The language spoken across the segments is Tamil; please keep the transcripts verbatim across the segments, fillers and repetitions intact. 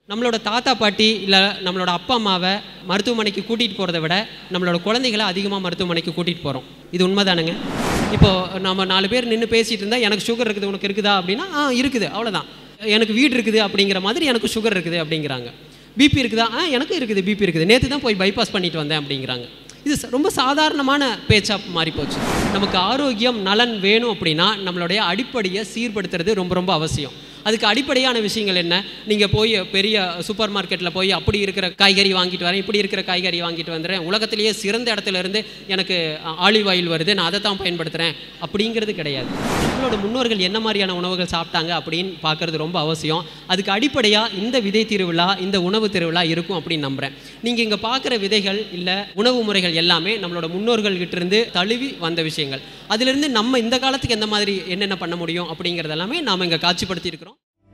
நம்மளோட தாத்தா பாட்டி இல்லை நம்மளோட அப்பா அம்மாவை மருத்துவமனைக்கு கூட்டிகிட்டு போகிறத விட நம்மளோட குழந்தைகளை அதிகமாக மருத்துவமனைக்கு கூட்டிகிட்டு போகிறோம். இது உண்மைதானுங்க. இப்போது நம்ம நாலு பேர் நின்று பேசிகிட்டு இருந்தால் எனக்கு சுகர் இருக்குது, உனக்கு இருக்குதா அப்படின்னா ஆ இருக்குது, அவ்வளோதான். எனக்கு வீடு இருக்குது அப்படிங்கிற மாதிரி எனக்கு சுகர் இருக்குது அப்படிங்கிறாங்க. பிபி இருக்குதா? ஆ எனக்கு இருக்குது, பிபி இருக்குது, நேற்று தான் போய் பைபாஸ் பண்ணிட்டு வந்தேன் அப்படிங்கிறாங்க. இது ரொம்ப சாதாரணமான பேச்சாக மாறிப்போச்சு. நமக்கு ஆரோக்கியம் நலன் வேணும் அப்படின்னா நம்மளுடைய அடிப்படையை சீர்படுத்துறது ரொம்ப ரொம்ப அவசியம். அதுக்கு அடிப்படையான விஷயங்கள் என்ன? நீங்கள் போய் பெரிய சூப்பர் மார்க்கெட்டில் போய் அப்படி இருக்கிற காய்கறி வாங்கிட்டு வரேன், இப்படி இருக்கிற காய்கறி வாங்கிட்டு வந்துடுறேன், உலகத்திலேயே சிறந்த இடத்துல இருந்து எனக்கு ஆலிவ் ஆயில் வருது, நான் அதை தான் பயன்படுத்துகிறேன் அப்படிங்கிறது கிடையாது. நம்மளோட முன்னோர்கள் என்ன மாதிரியான உணவுகள் சாப்பிட்டாங்க அப்படின்னு பார்க்குறது ரொம்ப அவசியம். அதுக்கு அடிப்படையாக இந்த விதை திருவிழா, இந்த உணவு திருவிழா இருக்கும் அப்படின்னு நம்புகிறேன். நீங்கள் இங்கே பார்க்குற விதைகள் இல்லை உணவு முறைகள் எல்லாமே நம்மளோட முன்னோர்கள்கிட்ட இருந்து தழுவி வந்த விஷயங்கள். அதிலிருந்து நம்ம இந்த காலத்துக்கு எந்த மாதிரி என்னென்ன பண்ண முடியும் அப்படிங்கிறது எல்லாமே நாம் இங்கே காட்சிப்படுத்தி இருக்கிறோம்.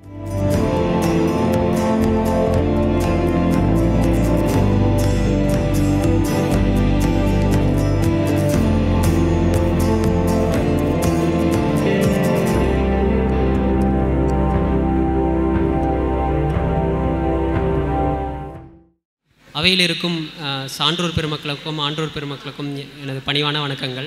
அவையில் இருக்கும் சான்றோர் பெருமக்களுக்கும் ஆன்றோர் பெருமக்களுக்கும் எனது பணிவான வணக்கங்கள்.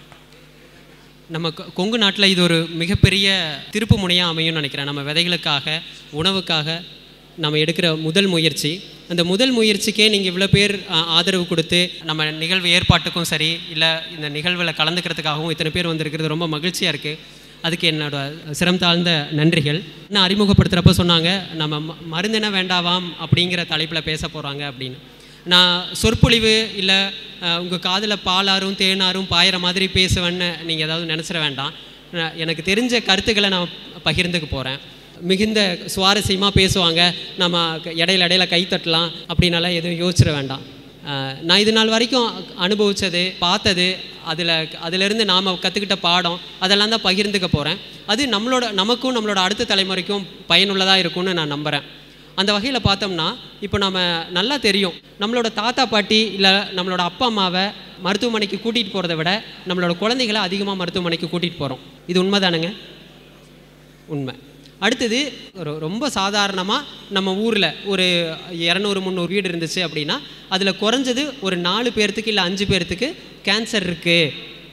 நம்ம கொங்கு நாட்டில் இது ஒரு மிகப்பெரிய திருப்பு முனையாக அமையும்னு நினைக்கிறேன். நம்ம விதைகளுக்காக உணவுக்காக நம்ம எடுக்கிற முதல் முயற்சி. அந்த முதல் முயற்சிக்கே நீங்கள் இவ்வளோ பேர் ஆதரவு கொடுத்து நம்ம நிகழ்வு ஏற்பாட்டுக்கும் சரி இல்லை இந்த நிகழ்வில் கலந்துக்கிறதுக்காகவும் இத்தனை பேர் வந்திருக்கிறது ரொம்ப மகிழ்ச்சியாக இருக்குது. அதுக்கு என்னோட சிரம் தாழ்ந்த நன்றிகள். நான் அறிமுகப்படுத்துகிறப்ப சொன்னாங்க நம்ம மருந்தென வேண்டாவாம் அப்படிங்கிற தலைப்பில் பேச போகிறாங்க அப்படின்னு. நான் சொற்பொழிவு இல்லை உங்கள் காதில் பாலாரும் தேனாரும் பாயிற மாதிரி பேசுவேன்னு நீங்கள் ஏதாவது நினச்சிட வேண்டாம். எனக்கு தெரிஞ்ச கருத்துக்களை நான் பகிர்ந்துக்க போகிறேன். மிகுந்த சுவாரஸ்யமாக பேசுவாங்க, நம்ம இடையில இடையில கை தட்டலாம் அப்படின்னால எதுவும் யோசிச்சிட வேண்டாம். நான் இது நாள் வரைக்கும் அனுபவித்தது பார்த்தது அதில் அதிலிருந்து நாம் கற்றுக்கிட்ட பாடம் அதெல்லாம் தான் பகிர்ந்துக்க போகிறேன். அது நம்மளோட நமக்கும் நம்மளோட அடுத்த தலைமுறைக்கும் பயனுள்ளதாக இருக்கும்னு நான் நம்புகிறேன். அந்த வகையில் பார்த்தோம்னா இப்போ நம்ம நல்லா தெரியும், நம்மளோட தாத்தா பாட்டி இல்லை நம்மளோட அப்பா அம்மாவை மருத்துவமனைக்கு கூட்டிகிட்டு போகிறத விட நம்மளோட குழந்தைகளை அதிகமாக மருத்துவமனைக்கு கூட்டிகிட்டு போகிறோம். இது உண்மை தானுங்க? உண்மை. அடுத்தது ஒரு ரொம்ப சாதாரணமாக நம்ம ஊரில் ஒரு இரநூறு முந்நூறு வீடு இருந்துச்சு அப்படின்னா அதில் குறைஞ்சது ஒரு நாலு பேர்த்துக்கு இல்லை அஞ்சு பேர்த்துக்கு கேன்சர் இருக்குது,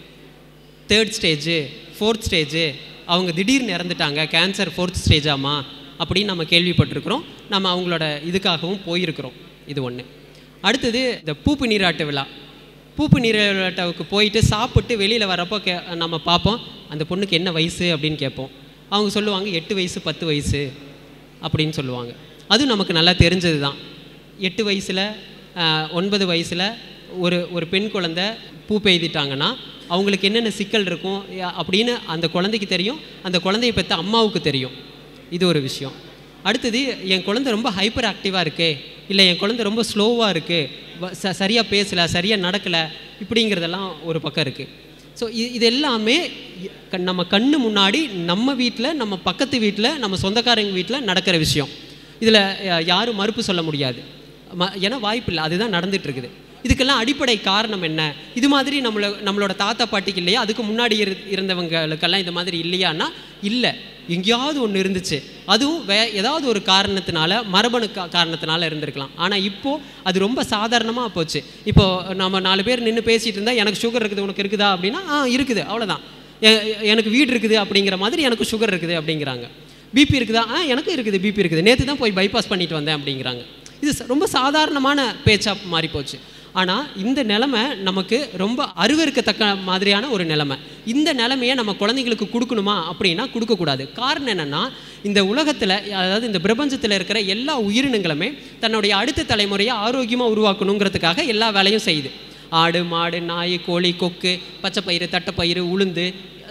தேர்ட் ஸ்டேஜு ஃபோர்த் ஸ்டேஜு, அவங்க திடீர்னு இறந்துட்டாங்க, கேன்சர் ஃபோர்த் ஸ்டேஜாமா அப்படின்னு நம்ம கேள்விப்பட்டிருக்கிறோம். நம்ம அவங்களோட இதுக்காகவும் போயிருக்கிறோம். இது ஒன்று. அடுத்தது இந்த பூப்பு நீராட்டு விழா. பூப்பு நீராட்டவுக்கு போயிட்டு சாப்பிட்டு வெளியில் வரப்போ கே நம்ம பார்ப்போம் அந்த பொண்ணுக்கு என்ன வயசு அப்படின்னு கேட்போம். அவங்க சொல்லுவாங்க எட்டு வயசு பத்து வயசு அப்படின்னு சொல்லுவாங்க. அதுவும் நமக்கு நல்லா தெரிஞ்சது தான். எட்டு வயசில் ஒன்பது வயசில் ஒரு ஒரு பெண் குழந்தை பூ பெய்திட்டாங்கன்னா அவங்களுக்கு என்னென்ன சிக்கல் இருக்கும் அப்படின்னு அந்த குழந்தைக்கு தெரியும், அந்த குழந்தையை பெற்ற அம்மாவுக்கு தெரியும். இது ஒரு விஷயம். அடுத்தது என் குழந்தை ரொம்ப ஹைப்பர் ஆக்டிவாக இருக்கே, இல்லை என் குழந்தை ரொம்ப ஸ்லோவாக இருக்குது, ச சரியாக பேசலை, சரியாக நடக்கலை, இப்படிங்கிறதெல்லாம் ஒரு பக்கம் இருக்குது. ஸோ இது இது எல்லாமே நம்ம கண்ணு முன்னாடி நம்ம வீட்டில், நம்ம பக்கத்து வீட்டில், நம்ம சொந்தக்காரங்க வீட்டில் நடக்கிற விஷயம். இதில் யாரும் மறுப்பு சொல்ல முடியாது. ம ஏன்னா வாய்ப்பு இல்லை, அதுதான் நடந்துகிட்ருக்குது. இதுக்கெல்லாம் அடிப்படை காரணம் என்ன? இது மாதிரி நம்மளை நம்மளோட தாத்தா பாட்டிக்கு இல்லையா, அதுக்கு முன்னாடி இரு இருந்தவங்களுக்கெல்லாம் இந்த மாதிரி இல்லையான்னா இல்லை, எங்கேயாவது ஒன்று இருந்துச்சு. அதுவும் வே ஏதாவது ஒரு காரணத்தினால, மரபணு கா காரணத்தினால இருந்திருக்கலாம். ஆனால் இப்போது அது ரொம்ப சாதாரணமாக போச்சு. இப்போது நம்ம நாலு பேர் நின்று பேசிகிட்டு இருந்தால் எனக்கு சுகர் இருக்குது, உனக்கு இருக்குதா அப்படின்னா ஆ இருக்குது, அவ்வளோதான். எனக்கு வீடு இருக்குது அப்படிங்கிற மாதிரி எனக்கு சுகர் இருக்குது அப்படிங்கிறாங்க. பிபி இருக்குதா? ஆ எனக்கு இருக்குது, பிபி இருக்குது, நேற்று தான் போய் பைபாஸ் பண்ணிட்டு வந்தேன் அப்படிங்கிறாங்க. இது ரொம்ப சாதாரணமான பேச்சாக மாறிப்போச்சு. ஆனால் இந்த நிலைமை நமக்கு ரொம்ப அருவருக்கத்தக்க மாதிரியான ஒரு நிலைமை. இந்த நிலைமையை நம்ம குழந்தைங்களுக்கு கொடுக்கணுமா அப்படின்னா கொடுக்கக்கூடாது. காரணம் என்னென்னா, இந்த உலகத்தில், அதாவது இந்த பிரபஞ்சத்தில் இருக்கிற எல்லா உயிரினங்களுமே தன்னுடைய அடுத்த தலைமுறையை ஆரோக்கியமாக உருவாக்கணுங்கிறதுக்காக எல்லா வேலையும் செய்யுது. ஆடு மாடு நாய் கோழி கொக்கு பச்சைப்பயிறு தட்டைப்பயிறு உளுந்து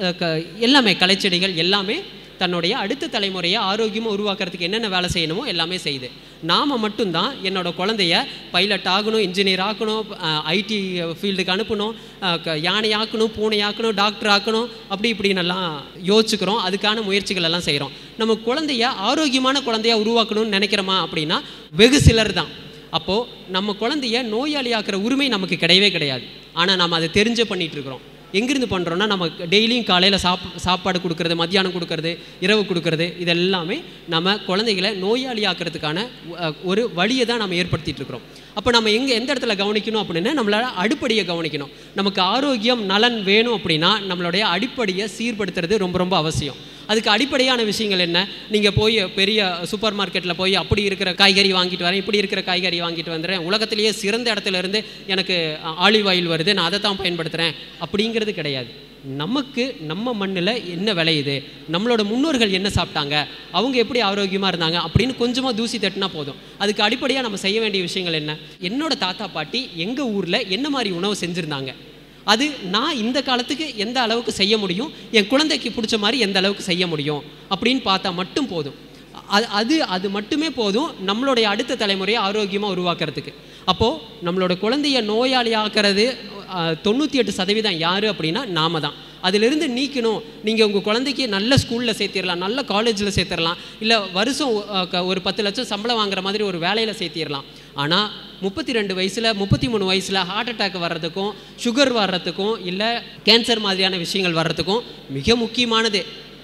எல்லாமே களைச்செடிகள் எல்லாமே தன்னுடைய அடுத்த தலைமுறையை ஆரோக்கியமாக உருவாக்குறதுக்கு என்னென்ன வேலை செய்யணுமோ எல்லாமே செய்யுது. நாம் மட்டும்தான் என்னோடய குழந்தைய பைலட் ஆகணும், இன்ஜினியர் ஆக்கணும், ஐடி ஃபீல்டுக்கு அனுப்பணும், யானை ஆக்கணும், பூனை ஆக்கணும், டாக்டர் ஆக்கணும், அப்படி இப்படின்னெல்லாம் யோசிச்சுக்கிறோம். அதுக்கான முயற்சிகள் எல்லாம் செய்கிறோம். நம்ம குழந்தைய ஆரோக்கியமான குழந்தையாக உருவாக்கணும்னு நினைக்கிறோமா அப்படின்னா வெகு சிலர் தான். அப்போது நம்ம குழந்தைய நோயாளியாக்குற உரிமை நமக்கு கிடையவே கிடையாது. ஆனால் நம்ம அதை தெரிஞ்சு பண்ணிகிட்டு இருக்கிறோம். எங்கேருந்து பண்ணுறோன்னா, நம்ம டெய்லியும் காலையில் சாப் சாப்பாடு கொடுக்குறது, மத்தியானம் கொடுக்குறது, இரவு கொடுக்குறது, இதெல்லாமே நம்ம குழந்தைகளை நோயாளி ஆக்கிறதுக்கான ஒரு வழியை தான் நம்ம ஏற்படுத்திகிட்டு இருக்கிறோம். அப்போ நம்ம எங்கே எந்த இடத்துல கவனிக்கணும் அப்படின்னா, நம்மளால் அடிப்படையை கவனிக்கணும். நமக்கு ஆரோக்கியம் நலன் வேணும் அப்படின்னா நம்மளுடைய அடிப்படையை சீர்படுத்துறது ரொம்ப ரொம்ப அவசியம். அதுக்கு அடிப்படையான விஷயங்கள் என்ன? நீங்கள் போய் பெரிய சூப்பர் மார்க்கெட்டில் போய் அப்படி இருக்கிற காய்கறி வாங்கிட்டு வரேன், இப்படி இருக்கிற காய்கறி வாங்கிட்டு வந்துடுறேன், உலகத்திலேயே சிறந்த இடத்துல இருந்து எனக்கு ஆலிவ் ஆயில் வருது, நான் அதை தான் பயன்படுத்துகிறேன் அப்படிங்கிறது கிடையாது. நமக்கு நம்ம மண்ணில் என்ன விளையுது, நம்மளோட முன்னோர்கள் என்ன சாப்பிட்டாங்க, அவங்க எப்படி ஆரோக்கியமாக இருந்தாங்க அப்படின்னு கொஞ்சமாக தூசி தட்டினா போதும். அதுக்கு அடிப்படையாக நம்ம செய்ய வேண்டிய விஷயங்கள் என்ன? என்னோட தாத்தா பாட்டி எங்கள் ஊரில் என்ன மாதிரி உணவு செஞ்சுருந்தாங்க, அது நான் இந்த காலத்துக்கு எந்த அளவுக்கு செய்ய முடியும், என் குழந்தைக்கு பிடிச்ச மாதிரி எந்த அளவுக்கு செய்ய முடியும் அப்படின்னு பார்த்தா மட்டும் போதும். அது அது அது மட்டுமே போதும் நம்மளுடைய அடுத்த தலைமுறையை ஆரோக்கியமாக உருவாக்குறதுக்கு. அப்போது நம்மளோட குழந்தைய நோயாளி ஆக்கிறது தொண்ணூற்றி எட்டு சதவீதம் யார் அப்படின்னா நாம தான். அதிலிருந்து நீக்கணும். நீங்கள் உங்கள் குழந்தைக்கு நல்ல ஸ்கூலில் சேர்த்திடலாம், நல்ல காலேஜில் சேர்த்துடலாம், இல்லை வருஷம் ஒரு பத்து லட்சம் சம்பளம் வாங்குற மாதிரி ஒரு வேலையில் சேர்த்திடலாம். ஆனால் முப்பத்தி ரெண்டு வயசில் முப்பத்தி மூணு வயசில் ஹார்ட் அட்டாக் வர்றதுக்கும், சுகர் வர்றதுக்கும், இல்லை கேன்சர் மாதிரியான விஷயங்கள் வர்றதுக்கும் மிக முக்கியமானது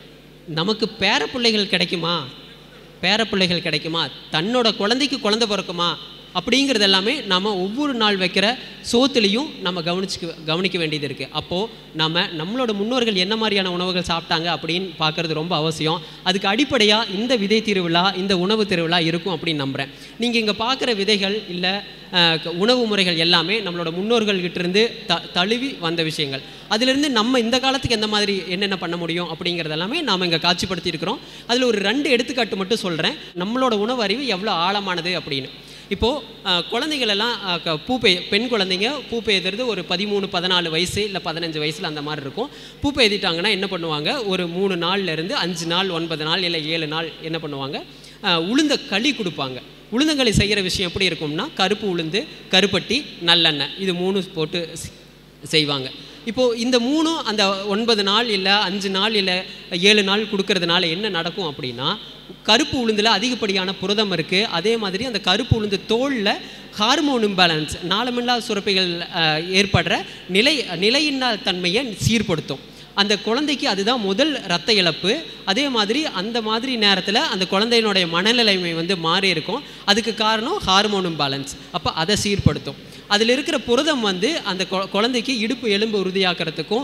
நமக்கு பேர பிள்ளைகள் கிடைக்குமா, பேர பிள்ளைகள் கிடைக்குமா, தன்னோட குழந்தைக்கு குழந்தை பிறக்குமா அப்படிங்கிறது எல்லாமே நம்ம ஒவ்வொரு நாள் வைக்கிற சோத்துலேயும் நம்ம கவனிச்சு கவனிக்க வேண்டியது இருக்குது. அப்போது நம்ம நம்மளோட முன்னோர்கள் என்ன மாதிரியான உணவுகள் சாப்பிட்டாங்க அப்படின்னு பார்க்குறது ரொம்ப அவசியம். அதுக்கு அடிப்படையாக இந்த விதை திருவிழா, இந்த உணவு திருவிழா இருக்கும் அப்படின்னு நம்புகிறேன். நீங்கள் இங்கே பார்க்குற விதைகள் இல்லை உணவு முறைகள் எல்லாமே நம்மளோட முன்னோர்கள்கிட்டருந்து த தழுவி வந்த விஷயங்கள். அதிலிருந்து நம்ம இந்த காலத்துக்கு எந்த மாதிரி என்னென்ன பண்ண முடியும் அப்படிங்கிறது எல்லாமே நாம் இங்கே காட்சிப்படுத்தி இருக்கிறோம். அதில் ஒரு ரெண்டு எடுத்துக்காட்டு மட்டும் சொல்கிறேன், நம்மளோட உணவு அறிவு எவ்வளோ ஆழமானது அப்படின்னு. இப்போது குழந்தைங்களெல்லாம் பூ பெய் பெண் குழந்தைங்க பூ பெய்துறது ஒரு பதிமூணு பதினாலு வயசு இல்லை பதினஞ்சு வயசில் அந்த மாதிரி இருக்கும். பூ பெய்திட்டாங்கன்னா என்ன பண்ணுவாங்க, ஒரு மூணு நாள்லேருந்து அஞ்சு நாள் ஒன்பது நாள் இல்லை ஏழு நாள் என்ன பண்ணுவாங்க, உளுந்த களி கொடுப்பாங்க. உளுந்தங்களி செய்கிற விஷயம் எப்படி இருக்கும்னா, கருப்பு உளுந்து, கருப்பட்டி, நல்லெண்ணெய், இது மூணு போட்டு செய்வாங்க. இப்போது இந்த மூணும் அந்த ஒன்பது நாள் இல்லை அஞ்சு நாள் இல்லை ஏழு நாள் கொடுக்கறதுனால என்ன நடக்கும் அப்படின்னா, கருப்பு உளுந்தில் அதிகப்படியான புரதம் இருக்குது. அதே மாதிரி அந்த கருப்பு உளுந்து தோலில் ஹார்மோன் இம்பேலன்ஸ், நாளமில்லா சுரப்பிகள் ஏற்படுற நிலை நிலையில்லா தன்மையை சீர்படுத்தும். அந்த குழந்தைக்கு அதுதான் முதல் இரத்த இழப்பு. அதே மாதிரி அந்த மாதிரி நேரத்தில் அந்த குழந்தையினுடைய மனநிலைமை வந்து மாறி இருக்கும். அதுக்கு காரணம் ஹார்மோன் இம்பேலன்ஸ். அப்போ அதை சீர்படுத்தும். அதில் இருக்கிற புரதம் வந்து அந்த குழந்தைக்கு இடுப்பு எலும்பு உறுதியாக்கிறதுக்கும்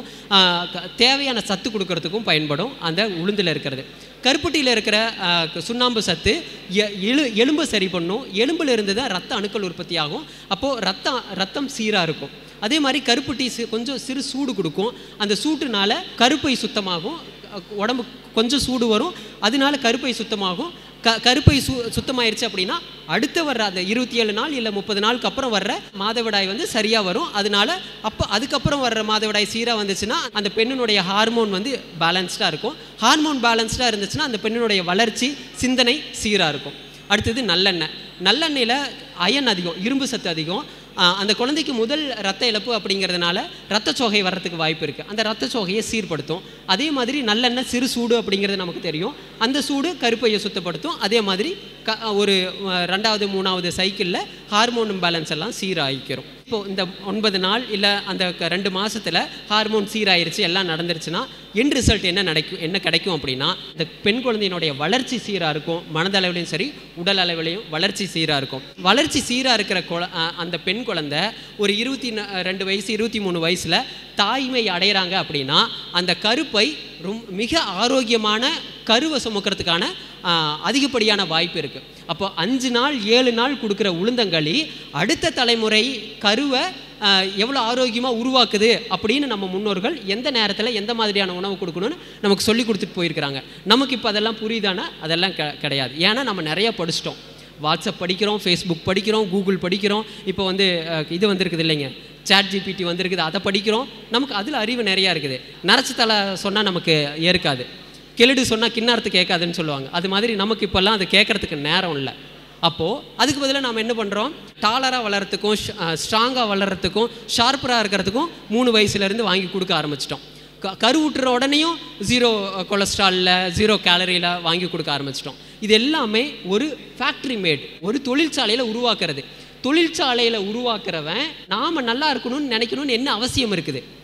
தேவையான சத்து கொடுக்கறதுக்கும் பயன்படும் அந்த உளுந்தில் இருக்கிறது. கருப்பட்டியில் இருக்கிற சுண்ணாம்பு சத்து எழு எலும்பை சரி பண்ணும். எலும்பில் இருந்து தான் ரத்த அணுக்கள் உற்பத்தி ஆகும். அப்போது ரத்தம் ரத்தம் சீராக இருக்கும். அதே மாதிரி கருப்பட்டி கொஞ்சம் சிறு சூடு கொடுக்கும். அந்த சூட்டுனால கருப்பை சுத்தமாகும், உடம்பு கொஞ்சம் சூடு வரும், அதனால கருப்பை சுத்தமாகும். க கருப்பை சு சுத்தமாயிருச்சு அப்படின்னா அடுத்து வர்ற அந்த இருபத்தி ஏழு நாள் இல்லை முப்பது நாளுக்கு அப்புறம் வர்ற மாதவிடாய் வந்து சரியாக வரும். அதனால அப்போ அதுக்கப்புறம் வர்ற மாதவிடாய் சீராக வந்துச்சுன்னா அந்த பெண்ணினுடைய ஹார்மோன் வந்து பேலன்ஸ்டாக இருக்கும். ஹார்மோன் பேலன்ஸ்டாக இருந்துச்சுன்னா அந்த பெண்ணினுடைய வளர்ச்சி, சிந்தனை சீராக இருக்கும். அடுத்தது நல்லெண்ணெய். நல்லெண்ணெயில் அயன் அதிகம், இரும்பு சத்து அதிகம். அந்த குழந்தைக்கு முதல் ரத்த இழப்பு அப்படிங்கிறதுனால ரத்த சோகை வர்றதுக்கு வாய்ப்பு இருக்குது. அந்த ரத்த சோகையை சீர்படுத்தும். அதே மாதிரி நல்லெண்ணெய் சிறு சூடு அப்படிங்கிறது நமக்கு தெரியும். அந்த சூடு கருப்பையை சுத்தப்படுத்தும். அதே மாதிரி க ஒரு ரெண்டாவது மூணாவது சைக்கிளில் ஹார்மோன் இம்பேலன்ஸ் எல்லாம் சீராகிக்கிறோம். இப்போது இந்த ஒன்பது நாள் இல்லை அந்த ரெண்டு மாதத்தில் ஹார்மோன் சீராயிருச்சு, எல்லாம் நடந்துருச்சுன்னா என் ரிசல்ட் என்ன நடக்கும் என்ன கிடைக்கும் அப்படின்னா, இந்த பெண் குழந்தையினுடைய வளர்ச்சி சீராக இருக்கும். மனதளவிலையும் சரி உடல் அளவிலையும் வளர்ச்சி சீராக இருக்கும். வளர்ச்சி சீராக இருக்கிற குழ அந்த பெண் குழந்தை ஒரு இருபத்தி ரெண்டு வயசு இருபத்தி மூணு வயசில் தாய்மை அடைகிறாங்க அப்படின்னா அந்த கருப்பை ரொம் மிக ஆரோக்கியமான கருவை சுமக்கிறதுக்கான அதிகப்படியான வாய்ப்பு இருக்குது. அப்போ அஞ்சு நாள் ஏழு நாள் கொடுக்குற உளுந்தங்களி அடுத்த தலைமுறை கருவை எவ்வளோ ஆரோக்கியமாக உருவாக்குது அப்படின்னு நம்ம முன்னோர்கள் எந்த நேரத்தில் எந்த மாதிரியான உணவு கொடுக்கணும்னு நமக்கு சொல்லி கொடுத்துட்டு போயிருக்கிறாங்க. நமக்கு இப்போ அதெல்லாம் புரியுதானா? அதெல்லாம் க கிடையாது. ஏன்னா நம்ம நிறையா படிச்சிட்டோம். வாட்ஸ்அப் படிக்கிறோம், ஃபேஸ்புக் படிக்கிறோம், கூகுள் படிக்கிறோம். இப்போ வந்து இது வந்திருக்குது இல்லைங்க, சாட் ஜிபிடி வந்திருக்குது, அதை படிக்கிறோம். நமக்கு அதில் அறிவு நிறையா இருக்குது. நரச்சு தலை சொன்னால் நமக்கு ஏற்காது, கெளுடு சொன்னால் கிண்ணாரத்து கேட்காதுன்னு சொல்லுவாங்க. அது மாதிரி நமக்கு இப்போல்லாம் அது கேட்குறதுக்கு நேரம் இல்லை. அப்போது அதுக்கு பதிலாக நாம் என்ன பண்ணுறோம், டாலராக வளர்கிறதுக்கும் ஸ்ட்ராங்காக வளர்கிறதுக்கும் ஷார்ப்பராக இருக்கிறதுக்கும் மூணு வயசுலேருந்து வாங்கி கொடுக்க ஆரம்பிச்சிட்டோம். க கருவுட்டுற உடனேயும் ஜீரோ கொலஸ்ட்ராலில் ஜீரோ கேலரியில் வாங்கி கொடுக்க ஆரம்பிச்சிட்டோம். இது எல்லாமே ஒரு ஃபேக்ட்ரி மேட், ஒரு தொழிற்சாலையில் உருவாக்குறது. தொழிற்சாலையில் உருவாக்குறவன் நாம் நல்லா இருக்கணும்னு நினைக்கணும்னு என்ன அவசியம் இருக்குது?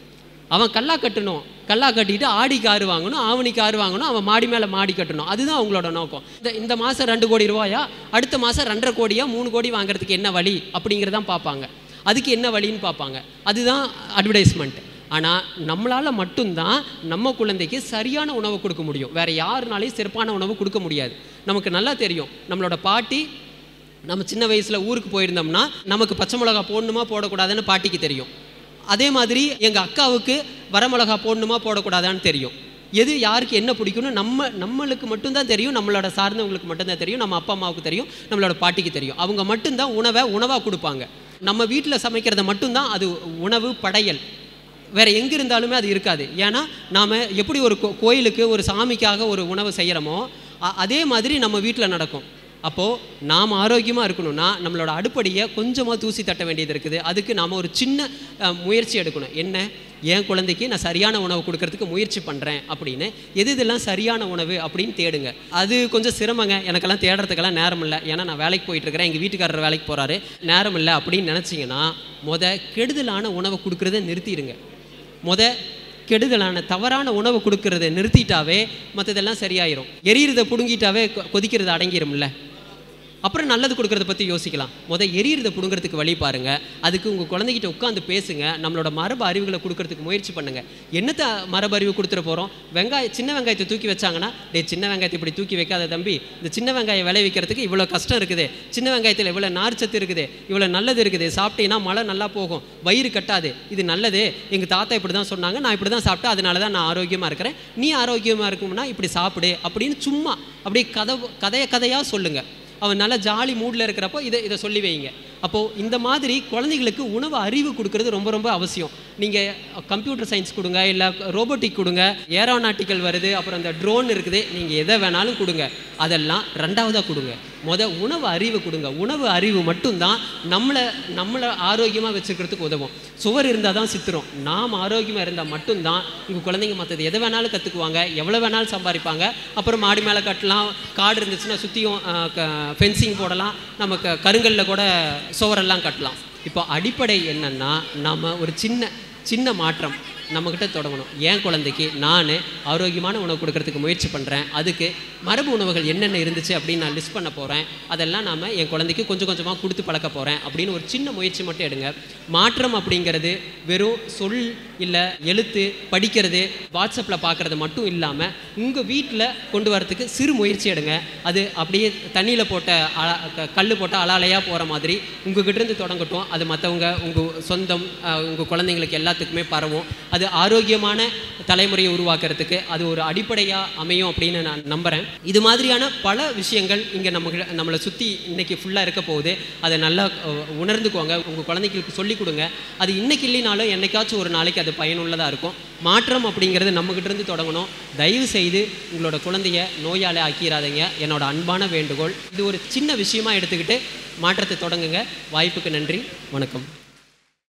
அவன் கல்லா கட்டணும், கல்லா கட்டிட்டு ஆடி காரு வாங்கணும், ஆவணி காரு வாங்கணும், அவன் மாடி மேலே மாடி கட்டணும். அதுதான் அவங்களோட நோக்கம். இந்த இந்த மாதம் ரெண்டு கோடி ரூபாயா, அடுத்த மாதம் ரெண்டரை கோடியா, மூணு கோடி வாங்குறதுக்கு என்ன வழி அப்படிங்கிறதான் பார்ப்பாங்க. அதுக்கு என்ன வழின்னு பார்ப்பாங்க. அதுதான் அட்வர்டைஸ்மெண்ட். ஆனால் நம்மளால் மட்டும்தான் நம்ம குழந்தைக்கு சரியான உணவு கொடுக்க முடியும். வேறு யாருனாலையும் சிறப்பான உணவு கொடுக்க முடியாது. நமக்கு நல்லா தெரியும், நம்மளோட பாட்டி நம்ம சின்ன வயசில் ஊருக்கு போயிருந்தோம்னா நமக்கு பச்சை மிளகா போடணுமா போடக்கூடாதுன்னு பாட்டிக்கு தெரியும். அதே மாதிரி எங்கள் அக்காவுக்கு வரமிளகா போடணுமா போடக்கூடாதான்னு தெரியும். எது யாருக்கு என்ன பிடிக்கும்னு நம்ம நம்மளுக்கு மட்டும்தான் தெரியும். நம்மளோட சார்ந்தவங்களுக்கு மட்டும்தான் தெரியும். நம்ம அப்பா அம்மாவுக்கு தெரியும், நம்மளோட பாட்டிக்கு தெரியும். அவங்க மட்டும்தான் உணவை உணவாக கொடுப்பாங்க. நம்ம வீட்டில் சமைக்கிறத மட்டும்தான் அது உணவு படையல். வேறு எங்கே இருந்தாலுமே அது இருக்காது. ஏன்னா நாம் எப்படி ஒரு கோயிலுக்கு ஒரு சாமிக்காக ஒரு உணவு செய்கிறோமோ அதே மாதிரி நம்ம வீட்டில் நடக்கும். அப்போது நாம் ஆரோக்கியமாக இருக்கணும்னா நம்மளோட அடுப்படியை கொஞ்சமாக தூசி தட்ட வேண்டியது இருக்குது. அதுக்கு நாம் ஒரு சின்ன முயற்சி எடுக்கணும். என்ன, என் குழந்தைக்கு நான் சரியான உணவு கொடுக்கறதுக்கு முயற்சி பண்ணுறேன் அப்படின்னு எது இதெல்லாம் சரியான உணவு அப்படின்னு தேடுங்க. அது கொஞ்சம் சிரமங்க, எனக்கெல்லாம் தேடுறதுக்கெல்லாம் நேரம் இல்லை. ஏன்னா நான் வேலைக்கு போயிட்டுருக்கிறேன், எங்கள் வீட்டுக்காரர் வேலைக்கு போகிறாரு, நேரம் இல்லை அப்படின்னு நினச்சிங்கன்னா முத கெடுதலான உணவை கொடுக்குறத நிறுத்திடுங்க. முத கெடுதலான தவறான உணவு கொடுக்கறத நிறுத்திட்டாவே மற்றதெல்லாம் சரியாயிரும். எரியறதை பிடுங்கிட்டாவே கொதிக்கிறது அடங்கிரும்ல. அப்புறம் நல்லது கொடுக்கறத பற்றி யோசிக்கலாம். முதல் எரியறதை பிடுங்கிறதுக்கு வழி பாருங்கள். அதுக்கு உங்கள் குழந்தைகிட்ட உட்காந்து பேசுங்க. நம்மளோட மரபு அறிவுகளை கொடுக்கறதுக்கு முயற்சி பண்ணுங்கள். என்னத்தை மரபு அறிவு கொடுத்துட போகிறோம்? வெங்காயம் சின்ன வெங்காயத்தை தூக்கி வச்சாங்கன்னா, டே சின்ன வெங்காயத்தை இப்படி தூக்கி வைக்காத தம்பி, இந்த சின்ன வெங்காயம் விளைவிக்கிறதுக்கு இவ்வளோ கஷ்டம் இருக்குது, சின்ன வெங்காயத்தில் இவ்வளோ நார்ச்சத்து இருக்குது, இவ்வளோ நல்லது இருக்குது, சாப்பிட்டீங்கன்னா மழை நல்லா போகும், வயிறு கட்டாது, இது நல்லது, எங்கள் தாத்தா இப்படி தான் சொன்னாங்க, நான் இப்படி தான் சாப்பிட்டேன், அதனால தான் நான் ஆரோக்கியமாக இருக்கிறேன், நீ ஆரோக்கியமாக இருக்கும்னா இப்படி சாப்பிடு அப்படின்னு சும்மா அப்படியே கதை கதைய கதையாக சொல்லுங்கள். அவன் நல்லா ஜாலி மூடில் இருக்கிறப்போ இதை இதை சொல்லி வைங்க. அப்போது இந்த மாதிரி குழந்தைகளுக்கு உணவு அறிவு கொடுக்கறது ரொம்ப ரொம்ப அவசியம். நீங்கள் கம்ப்யூட்டர் சயின்ஸ் கொடுங்க, இல்லை ரோபோட்டிக் கொடுங்க, ஏரோநாட்டிக்கல் வருது, அப்புறம் இந்த ட்ரோன் இருக்குது, நீங்கள் எதை வேணாலும் கொடுங்க. அதெல்லாம் ரெண்டாவதாக கொடுங்க. மொதல் உணவு அறிவு கொடுங்க. உணவு அறிவு மட்டும்தான் நம்மளை நம்மளை ஆரோக்கியமாக வச்சுக்கிறதுக்கு உதவும். சுவர் இருந்தால் தான் சித்திரம். நாம் ஆரோக்கியமாக இருந்தால் மட்டும்தான் உங்கள் குழந்தைங்க மற்றது எதை வேணாலும் கற்றுக்குவாங்க, எவ்வளோ வேணாலும் சம்பாதிப்பாங்க. அப்புறம் மாடி மேலே கட்டலாம், காடு இருந்துச்சுன்னா சுற்றியும் ஃபென்சிங் போடலாம், நமக்கு கருங்கல்ல கூட சுவரெல்லாம் கட்டலாம். இப்போ அடிப்படை என்னென்னா நம்ம ஒரு சின்ன சின்ன மாற்றம் நம்மக்கிட்ட தொடங்கணும். என் குழந்தைக்கு நான் ஆரோக்கியமான உணவு கொடுக்கறதுக்கு முயற்சி பண்ணுறேன், அதுக்கு மரபு உணவுகள் என்னென்ன இருந்துச்சு அப்படின்னு நான் லிஸ்ட் பண்ண போகிறேன், அதெல்லாம் நாம் என் குழந்தைக்கு கொஞ்சம் கொஞ்சமாக கொடுத்து பழக்க போகிறேன் அப்படின்னு ஒரு சின்ன முயற்சி மட்டும் எடுங்க. மாற்றம் அப்படிங்கிறது வெறும் சொல் இல்லை, எழுத்து படிக்கிறது, வாட்ஸ்அப்பில் பார்க்குறது மட்டும் இல்லாமல் உங்கள் வீட்டில் கொண்டு வரத்துக்கு சிறு முயற்சி எடுங்க. அது அப்படியே தண்ணியில் போட்ட அல கல் போட்ட அலாலையாக போகிற மாதிரி உங்கள்கிட்டருந்து தொடங்கட்டும். அது மற்றவங்க உங்கள் சொந்தம் உங்கள் குழந்தைங்களுக்கு எல்லாத்துக்குமே பரவும். அது ஆரோக்கியமான தலைமுறையை உருவாக்குறதுக்கு அது ஒரு அடிப்படையாக அமையும் அப்படின்னு நான் நம்புகிறேன். இது மாதிரியான பல விஷயங்கள் இங்கே நம்ம நம்மளை சுற்றி இன்றைக்கி ஃபுல்லாக இருக்க போகுது. அதை நல்லா உணர்ந்துக்கோங்க, உங்கள் குழந்தைகளுக்கு சொல்லிக் கொடுங்க. அது இன்றைக்கி இல்லைனாலும் என்றைக்காச்சும் ஒரு நாளைக்கு அது பயனுள்ளதாக இருக்கும். மாற்றம் அப்படிங்கிறது நம்மக்கிட்டேருந்து தொடங்கணும். தயவு செய்து உங்களோட குழந்தைய நோயாளி ஆக்கிடாதீங்க, என்னோட அன்பான வேண்டுகோள். இது ஒரு சின்ன விஷயமாக எடுத்துக்கிட்டு மாற்றத்தை தொடங்குங்க. வாய்ப்புக்கு நன்றி, வணக்கம்.